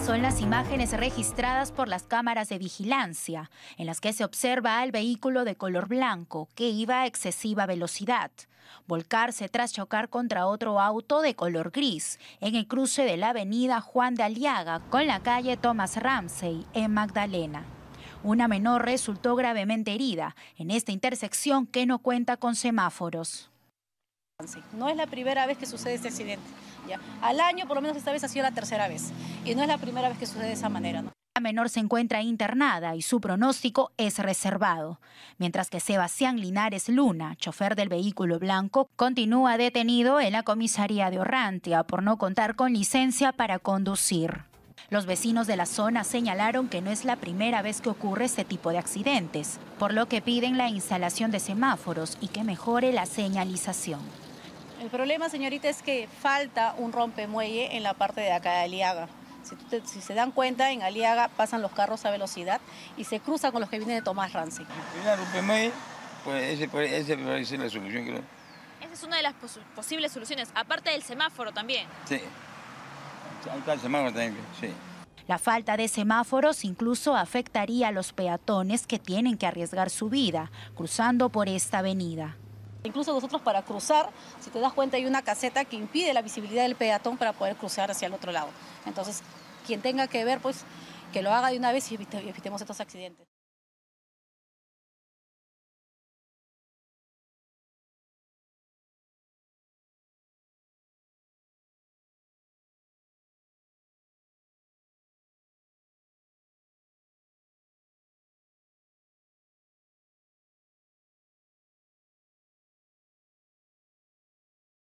son las imágenes registradas por las cámaras de vigilancia, en las que se observa al vehículo de color blanco que iba a excesiva velocidad volcarse tras chocar contra otro auto de color gris en el cruce de la avenida Juan de Aliaga con la calle Thomas Ramsey en Magdalena. Una menor resultó gravemente herida en esta intersección que no cuenta con semáforos. No es la primera vez que sucede este accidente. Ya. Al año, por lo menos esta vez ha sido la tercera vez. Y no es la primera vez que sucede de esa manera, ¿no? La menor se encuentra internada y su pronóstico es reservado, mientras que Sebastián Linares Luna, chofer del vehículo blanco, continúa detenido en la comisaría de Orrantia por no contar con licencia para conducir. Los vecinos de la zona señalaron que no es la primera vez que ocurre este tipo de accidentes, por lo que piden la instalación de semáforos y que mejore la señalización. El problema, señorita, es que falta un rompemuelle en la parte de acá de Aliaga. Si se dan cuenta, en Aliaga pasan los carros a velocidad y se cruzan con los que vienen de Tomás Ramsey. El rompemuelle, pues ese puede ser la solución, creo. Esa es una de las posibles soluciones, aparte del semáforo también. Sí, ahí está el semáforo también, sí. La falta de semáforos incluso afectaría a los peatones que tienen que arriesgar su vida cruzando por esta avenida. Incluso nosotros para cruzar, si te das cuenta, hay una caseta que impide la visibilidad del peatón para poder cruzar hacia el otro lado. Entonces, quien tenga que ver, pues que lo haga de una vez y evitemos estos accidentes.